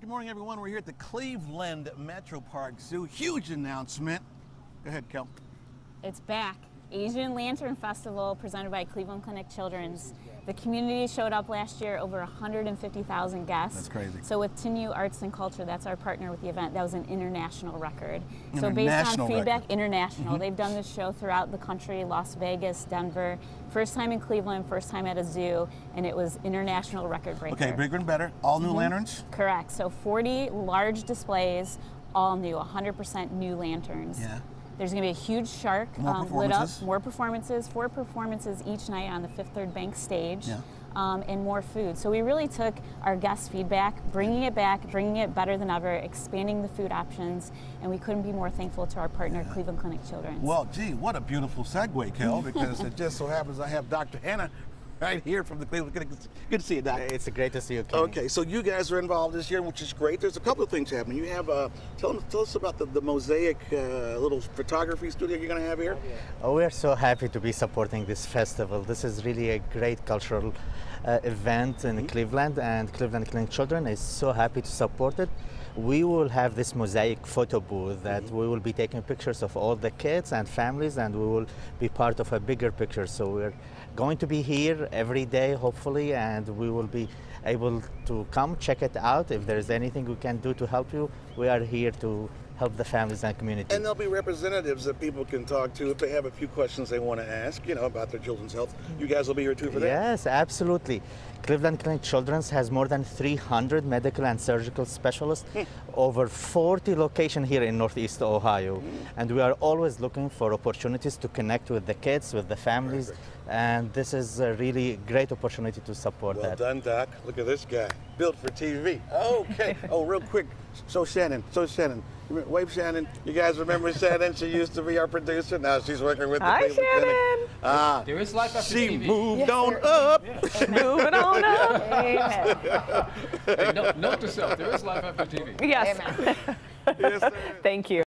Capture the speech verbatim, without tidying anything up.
Good morning, everyone. We're here at the Cleveland Metroparks Zoo. Huge announcement. Go ahead, Kel. It's back. Asian Lantern Festival presented by Cleveland Clinic Children's. The community showed up last year, over one hundred fifty thousand guests. That's crazy. So with Tinu Arts and Culture, that's our partner with the event, that was an international record. International so based on feedback, record. international. Mm-hmm. They've done this show throughout the country, Las Vegas, Denver. First time in Cleveland, first time at a zoo, and it was international record breaker. Okay, bigger and better. All new mm-hmm. lanterns? Correct. So forty large displays, all new, one hundred percent new lanterns. Yeah. There's going to be a huge shark more um, lit up, more performances, four performances each night on the Fifth Third Bank stage, yeah. um, and more food. So we really took our guest feedback, bringing it back, bringing it better than ever, expanding the food options, and we couldn't be more thankful to our partner, yeah. Cleveland Clinic Children's. Well, gee, what a beautiful segue, Kel, because it just so happens I have Doctor Hannah right here from the Cleveland Clinic. Good to see you, Doc. It's great to see you, Kenny. Okay, so you guys are involved this year, which is great. There's a couple of things happening. You have, uh, tell, them, tell us about the, the Mosaic uh, little photography studio you're going to have here. Oh, we're so happy to be supporting this festival. This is really a great cultural uh, event in mm-hmm. Cleveland, and Cleveland Clinic Children is so happy to support it. We will have this Mosaic photo booth that mm-hmm. we will be taking pictures of all the kids and families, and we will be part of a bigger picture. So we're going to be here every day, hopefully, and we will be able to come check it out. If there's anything we can do to help you, we are here to help the families and community. And there'll be representatives that people can talk to if they have a few questions they want to ask, you know, about their children's health. You guys will be here too for that? Yes, absolutely. Cleveland Clinic Children's has more than three hundred medical and surgical specialists, mm. over forty locations here in Northeast Ohio. Mm. And we are always looking for opportunities to connect with the kids, with the families. Perfect. And this is a really great opportunity to support well that. Well done, Doc. Look at this guy, built for T V. Okay. Oh, real quick. So Shannon, so Shannon, wave Shannon. You guys remember Shannon? She used to be our producer. Now she's working with the Hi, Cleveland Shannon. Clinic. Ah, there is life after she T V. moved yes, on there, up. Yeah. Moving on up. Amen. Hey, note, note to self, there is life after T V. Yes. Yes, sir. Thank you.